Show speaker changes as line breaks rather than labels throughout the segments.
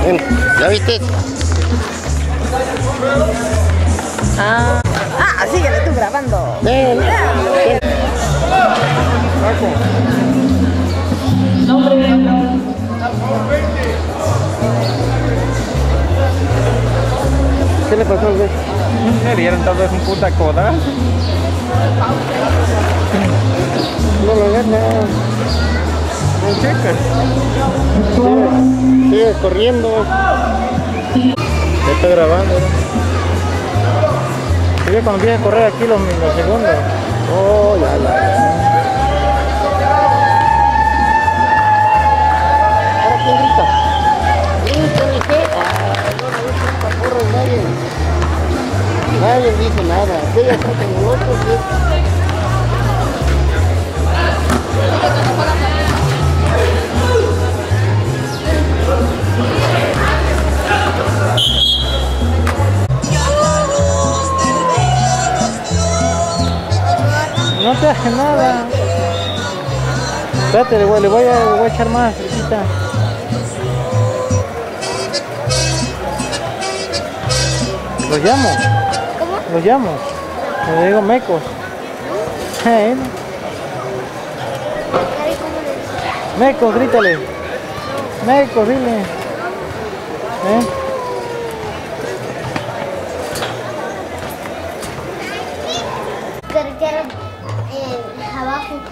¿Ya viste?
Síguele tú grabando.
¿Qué le pasó al güey?
Le dieron tal vez un puta coda.
No lo agarra.
No checas.
Sigue corriendo. Ya está grabando.
Y ve cuando empieza a correr aquí los segundos.
Oh, ya. ¿Ahora quién grita? Grita, ¿qué? Nadie dice nada. Ella está con los otros.
No te hace nada. Espérate, le voy a echar más, riquita. Los llamo.
¿Cómo?
Los llamo. Le digo mecos. Mecos, grítale. Mecos, dile.
Abajo.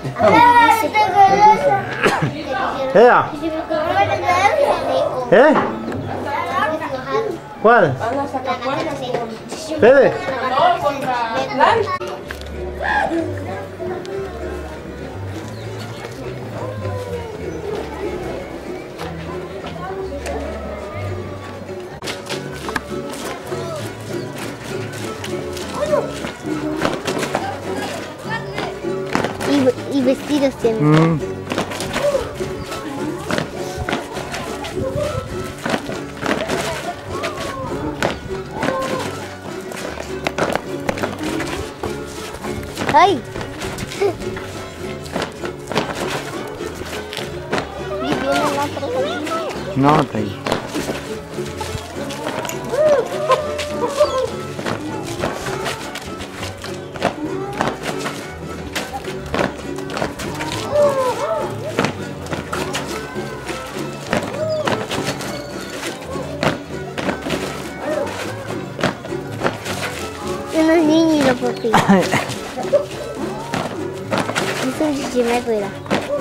¿Cuál? Fede.
Y vestidos tienen. ¡Ay!
No, está ahí.
Unos niños, papi. Es un chichimeco, mira.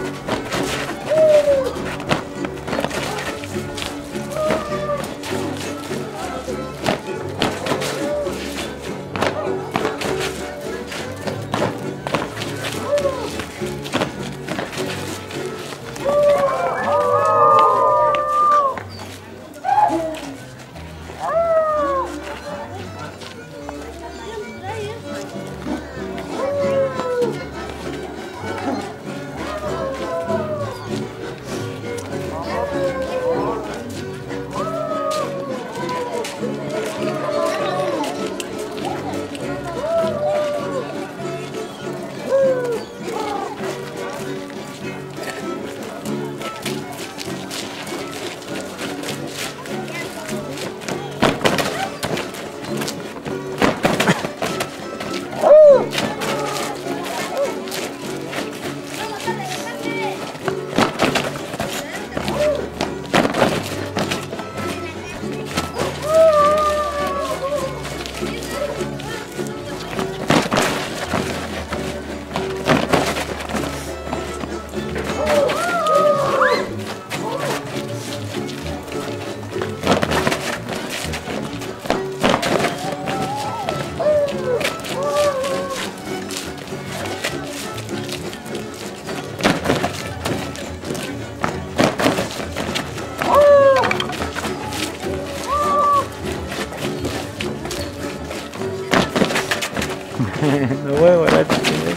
Lo huevo, la chiquilla.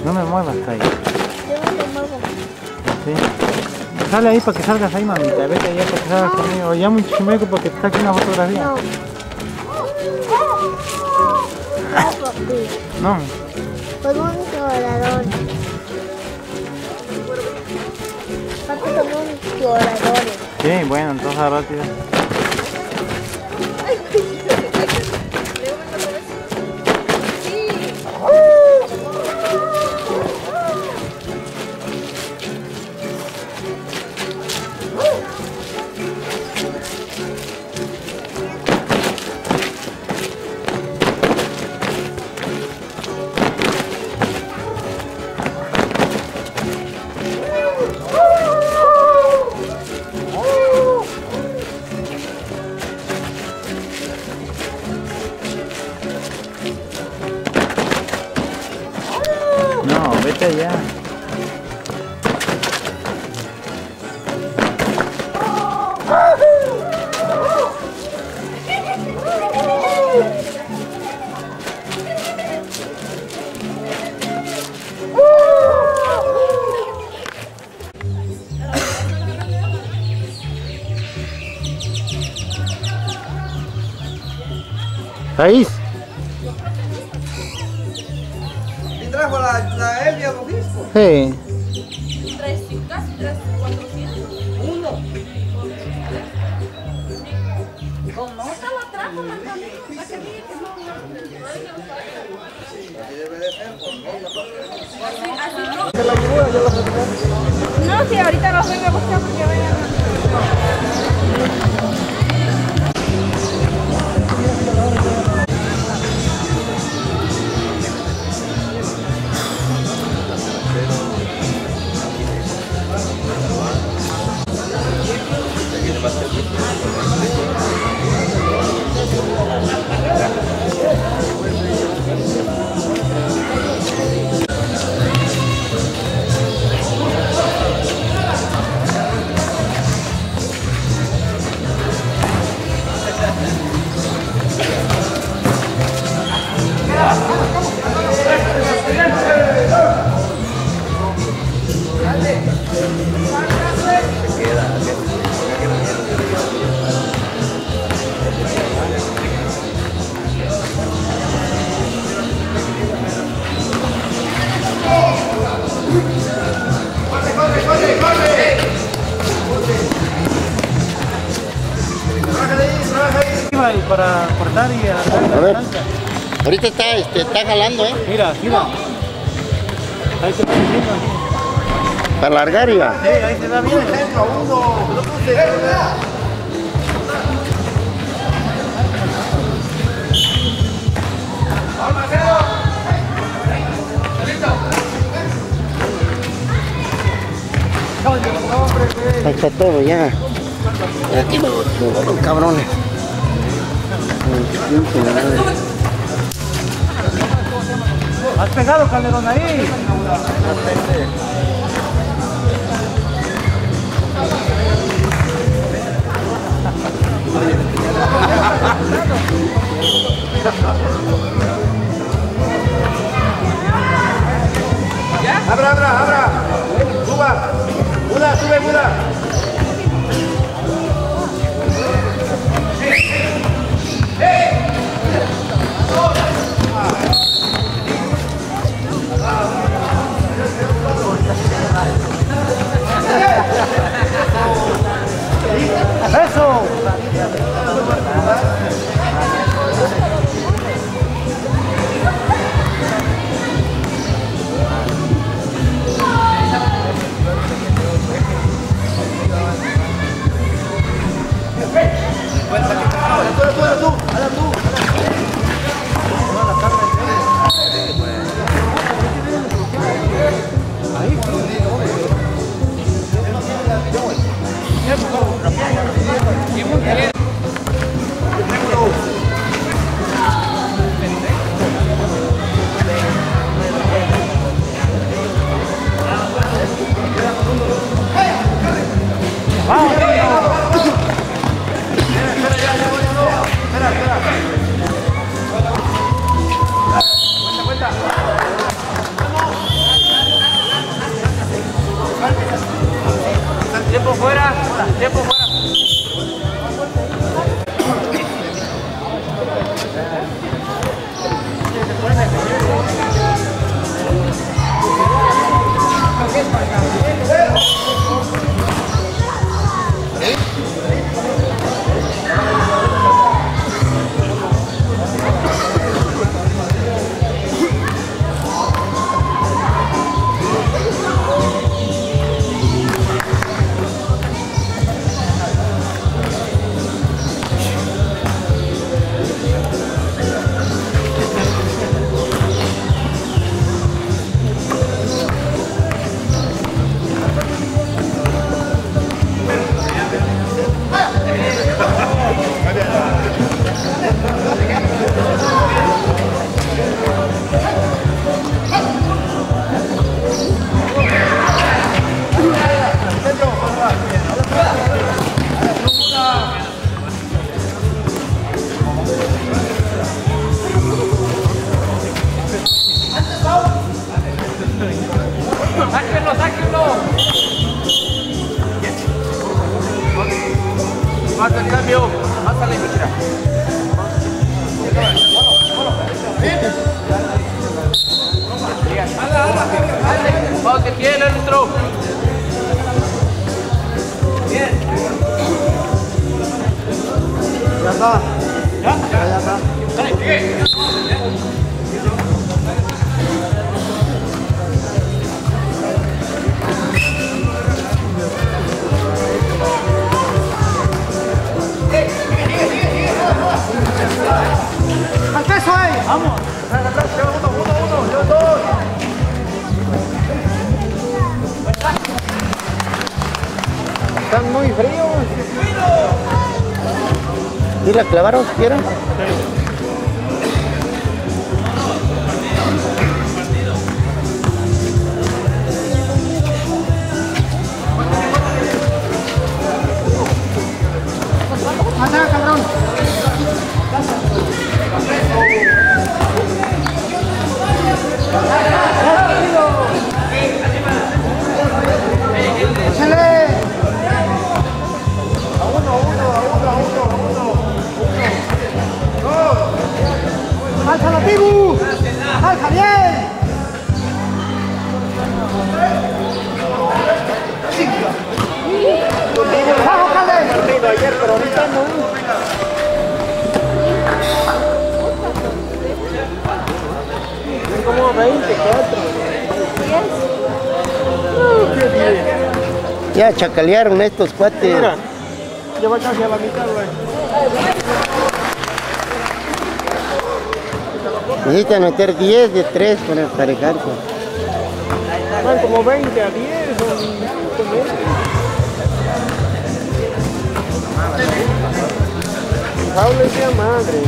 No me muevas ahí.
Yo no me muevo.
Sí. Sale ahí para que salgas ahí, mamita. Vete allá para que salgas conmigo. O llama un chimeco para que te saque una fotografía.
No. No, papi.
No.
Con un llorador. Papi, con un llorador.
Sí, bueno, entonces rápido. No, vete allá. Thais.
¿Y trajo la Elvia lo mismo?
Sí.
Casi 400.
Uno.
Como no te lo trajo, la camisa, para que diga que no.
Así debe de ser, por favor.
Así no. No, si ahorita los vengo a buscar porque vayan.
Para cortar y alargar
A
la
ver.
distancia.
Ahorita está jalando,
Mira, mira. Ahí se va diciendo aquí.
Para alargar ya.
Sí, ahí se da bien.
Ahí está todo ya. Aquí los cabrones.
¿Has pegado, Calderón, ahí?
Abra. Suba. Sube, Buda.
Tiempo fuera. ¡Sáquenlo, sáquenlo! Pasa el cambio, pásale, mira. Vamos que tiene el otro. Bien.
Ya está.
¿Ya?
Ya está.
Dale, sigue.
¡Al peso ahí! ¡Vamos! Uno, yo dos. Están muy fríos. ¿Y la clavaron si quieren? ¡Anda, cabrón! ¡Échale! A uno. ¡Alza la tribu! ¡Alza bien! ¡Bajo, Calde! Ayer, pero ahorita no. Como 24. Ya chacalearon estos cuates. Mira, ya va casi a la mitad, güey. Necesitan meter 10 de 3 para emparejarse. Van como 20 a 10 o Jaule sea madre.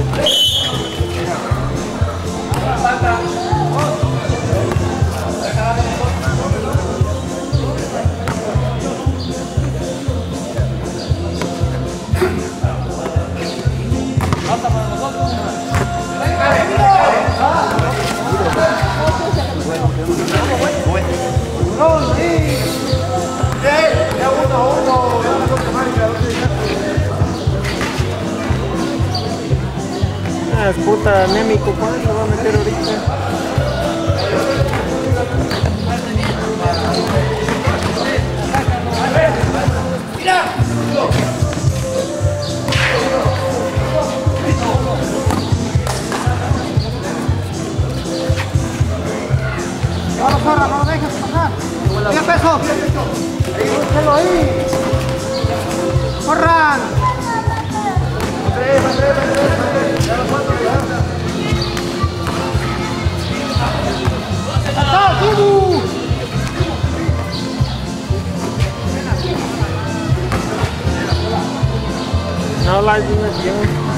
Ah, puta anémico, ¿cuándo va a meter ahorita? Vamos, Zorra, no lo dejes pasar. 10 pesos. Búsquelo ahí. ¡Corran! ¡No, Tibu! No la dimensión.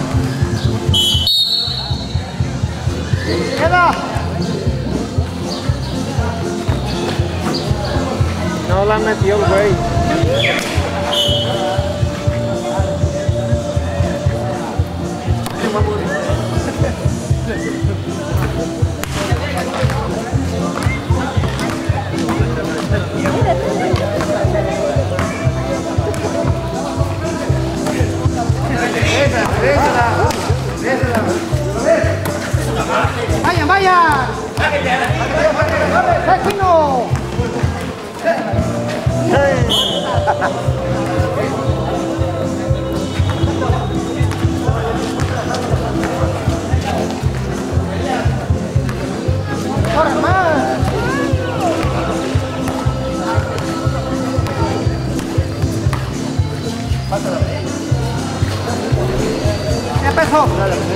¡Queda! No la metió el güey. Vayan, vayan. ¡Fino! ¡Corre más! ¿Qué peso?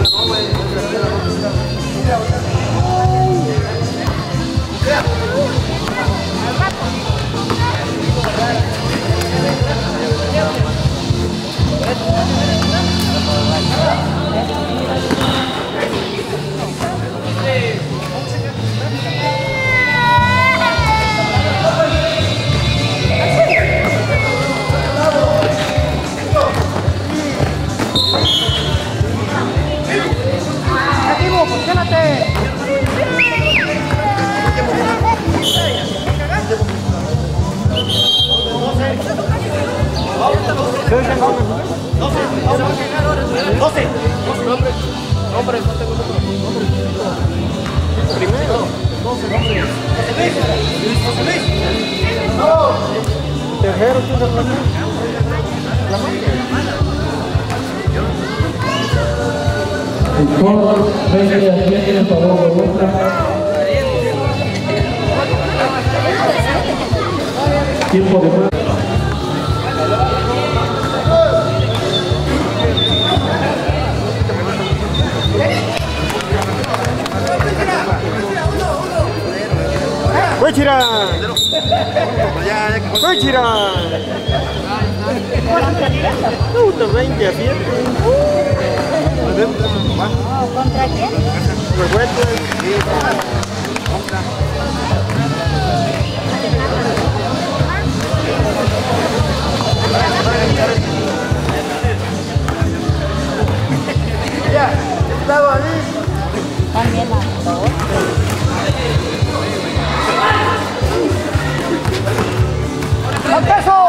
Por 20 a favor de vuestra. Tiempo de juego.
¡Fuechira! ¡Fuechira! 20 a 7.
¿Contra quién?
Ya, estaba ahí.
También la dos.
¡Al peso!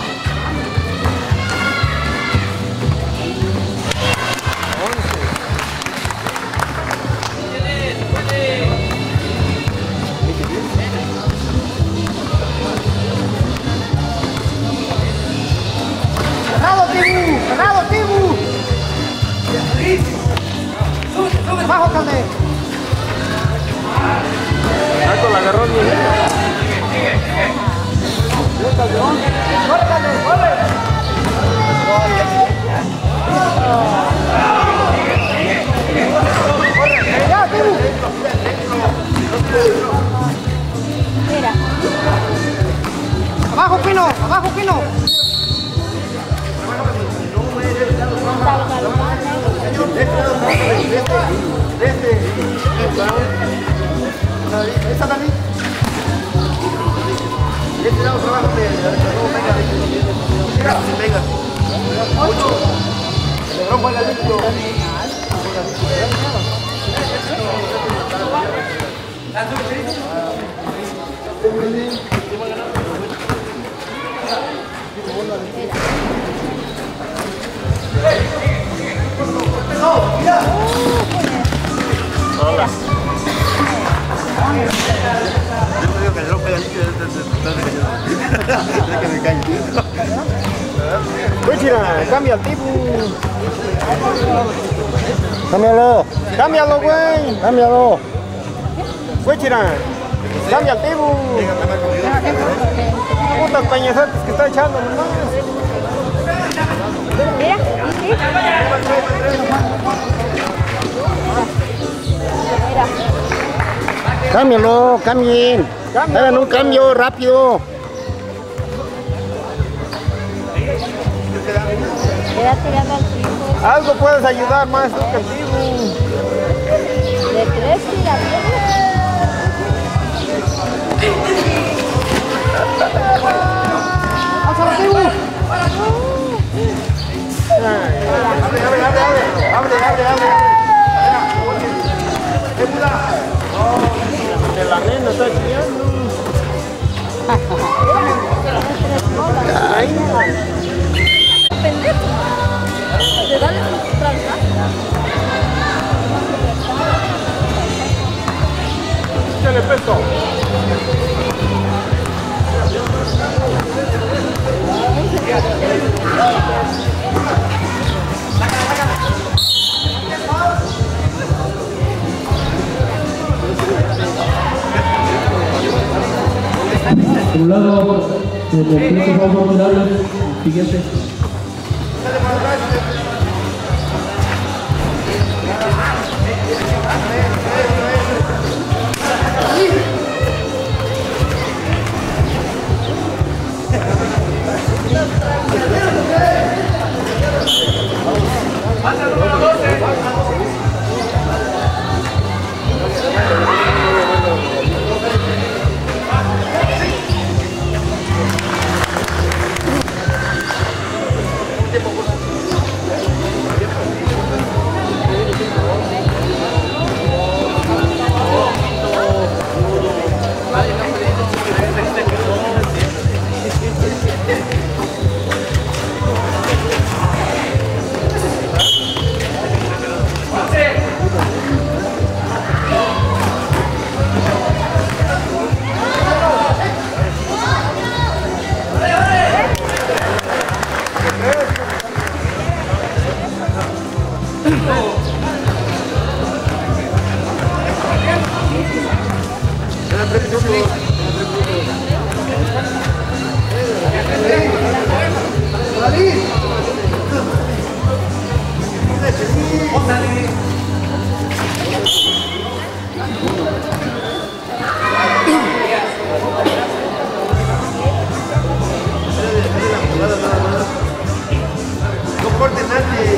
¡Cerrado, Tibu! ¡Cerrado, Tibu! ¡Abajo, Calde!
Marco la agarró bien.
¡Corre, Calde! ¡Corre! ¡Ya, Tibu!
Mira.
¡Abajo, Pino! ¡Abajo, Pino!
Salga el
¡Esa también! Este lado trabajo de venga. Mucho. Le rompo el limpio.
Hola. ¡Fuechira! ¡Cambia el tipo! ¡Cámbialo! ¡Cámbialo, güey! ¡Cámbialo! ¡Fuechira! ¡Cambia el tipo! ¡Putas peñazotes que está echando nomás!
Mira, sí. Mira.
¡Cámbialo! ¡Cambien! ¡Hagan un cambio rápido!
Queda tirando al piso.
Algo puedes ayudar más tú que el tipo.
De 3 tira.
¡Alza la Tibu! ¡Abre!
De la nena está chillando.
Pendejo. Te dan el
peso.
Por un lado, el vamos a tirarle el siguiente.
No cortes nadie.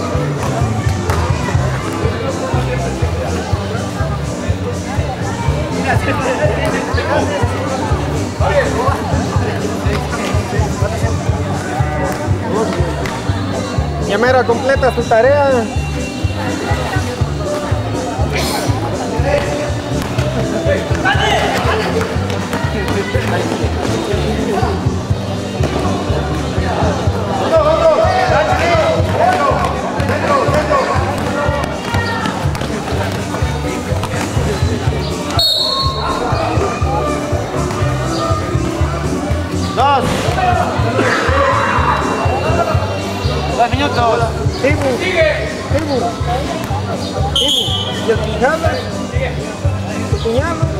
Ya mera completa su tarea. Dos minutos. Sigue. Y el Quijada. Tu cuñado.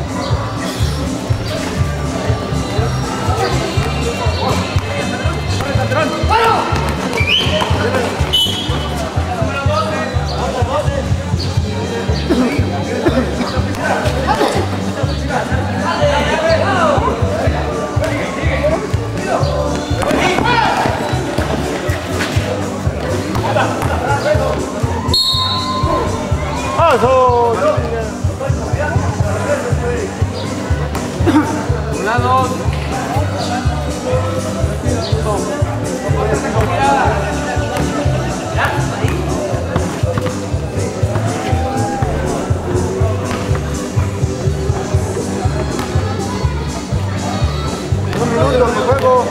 Una, dos.
Un minuto de juego.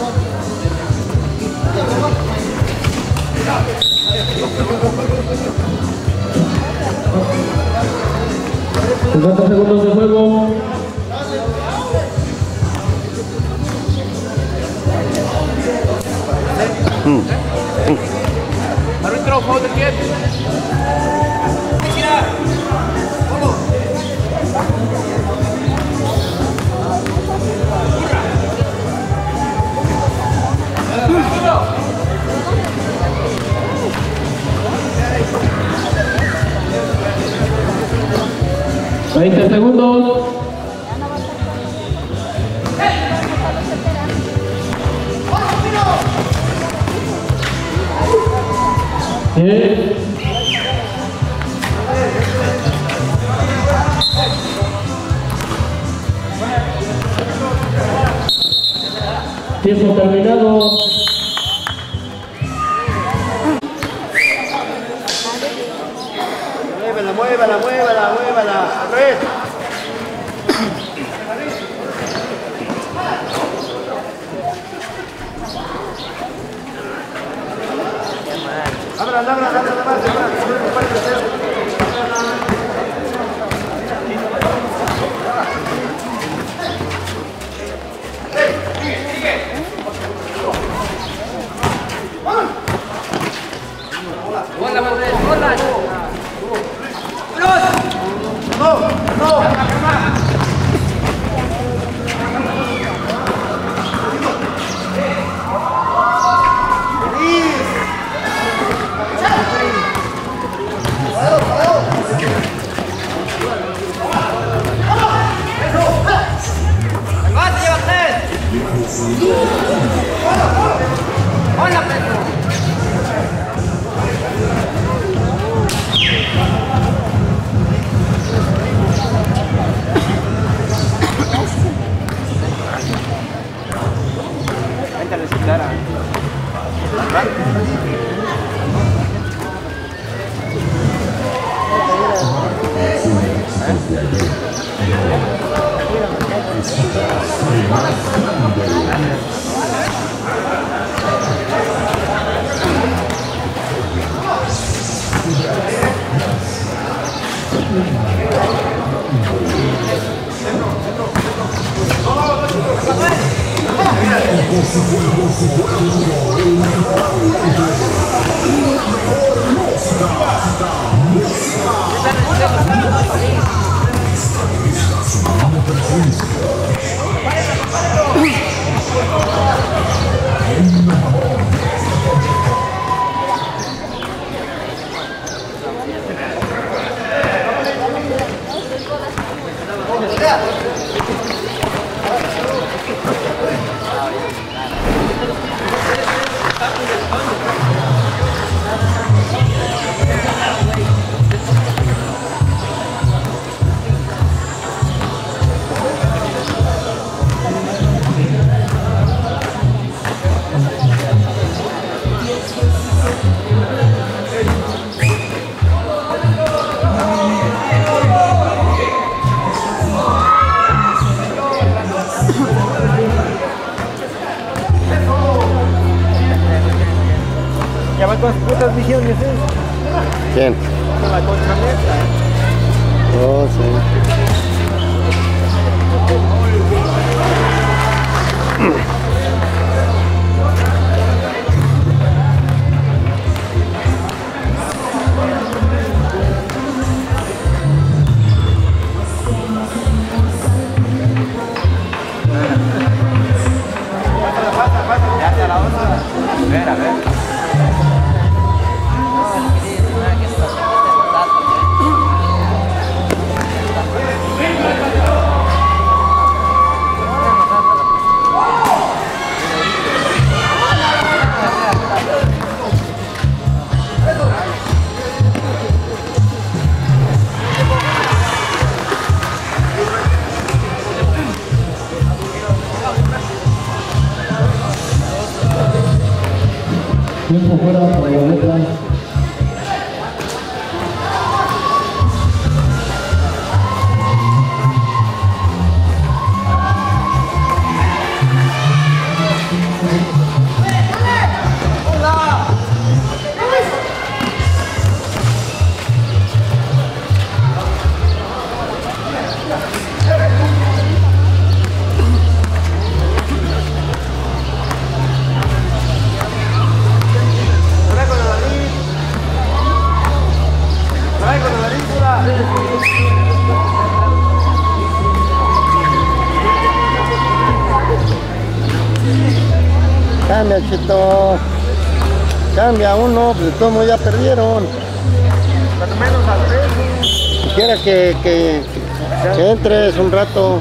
Segundos de juego.
Árbitro, juego de quieto.
$20 segundos. Tiempo terminado.
Muévala. Al revés. Ábrala.
Ya va con sus putas visiones, ¿eh?
¿Quién?
Con la colchoneta.
Oh, sí.
Ya está la otra. A ver.
Tiempo fuera por la letra.
Cambia, Chito. Cambia uno, pues todos ya perdieron.
Cuando menos al 3.
Quisiera que entres un rato.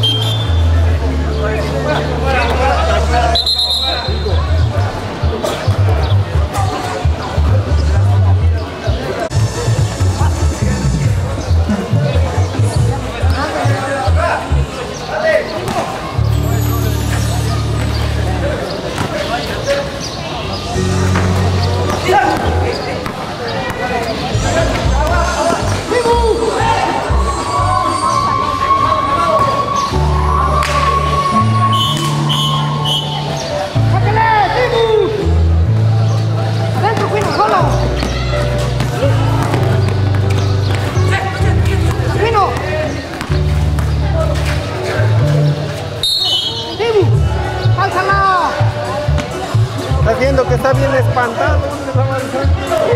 Estás viendo que está bien espantado. ¿Dónde va a avanzar?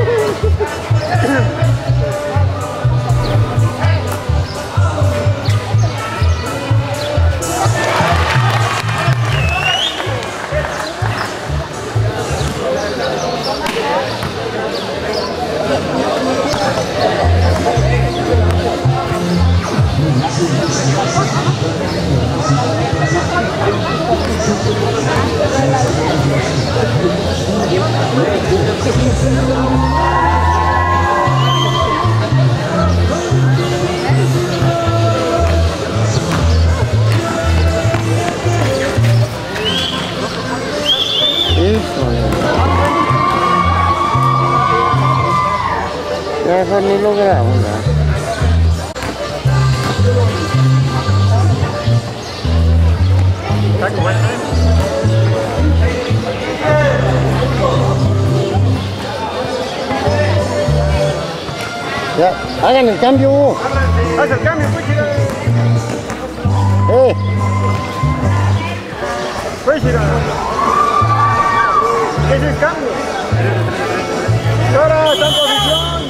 Ya mejor ni lo grabo, ¿no?
Ya, hagan el cambio.
Haz el cambio, Cuchira. Cuchira. ¿Qué es el cambio? Ahora está en posición.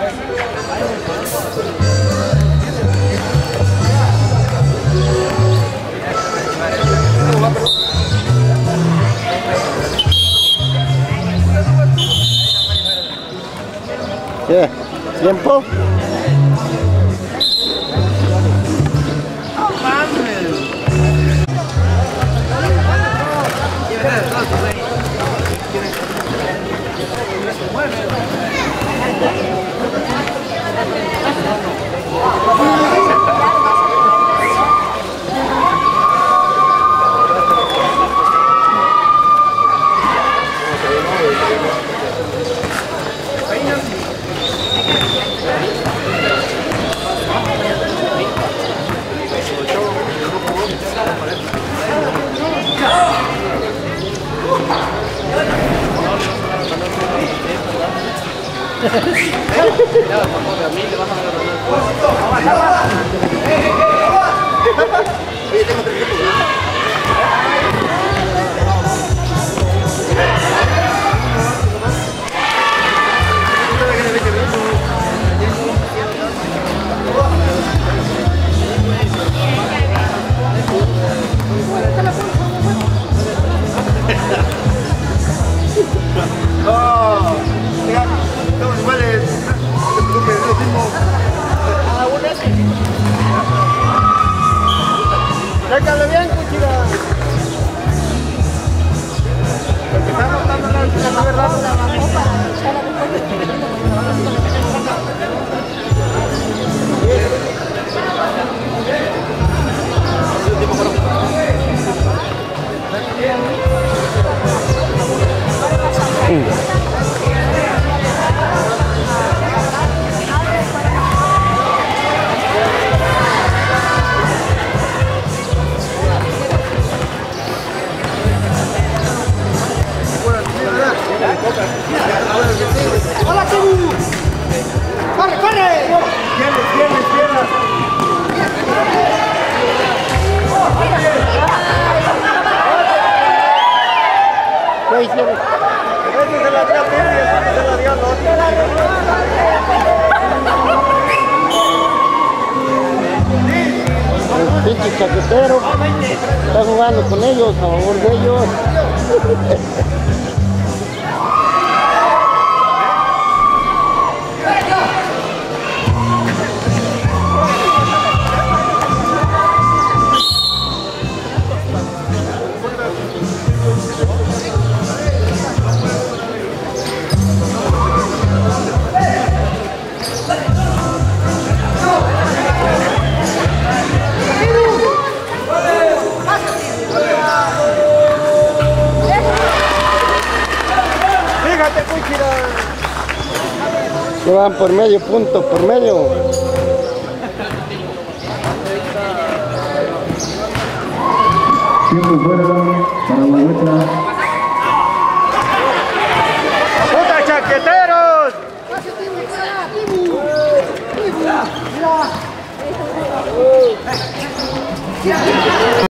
¿Qué? ¿Tiempo?
Estamos iguales. No te preocupes, es lo mismo. Déjale bien, Cuchira. Porque estamos dando la bicicleta, ¿verdad?
La bajó para echar a
¡Hola, Chibu! ¡Corre, corre!
¿Qué hicieron?
Ese se la dio a Piri y el otro se la dio al otro.
El pinche chaquetero está jugando con ellos, a favor de ellos.
Fíjate, Cuchira.
Se van por medio punto, por medio.
Tiempo fuera para la letra.
¡Puta chaqueteros!
Mira.